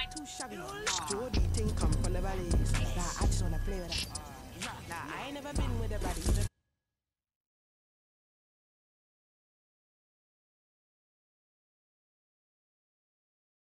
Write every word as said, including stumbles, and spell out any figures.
Too shabby. Jody thing come from the valleys. Nah, I just wanna play with that. Nah, I ain't never been with a baddie.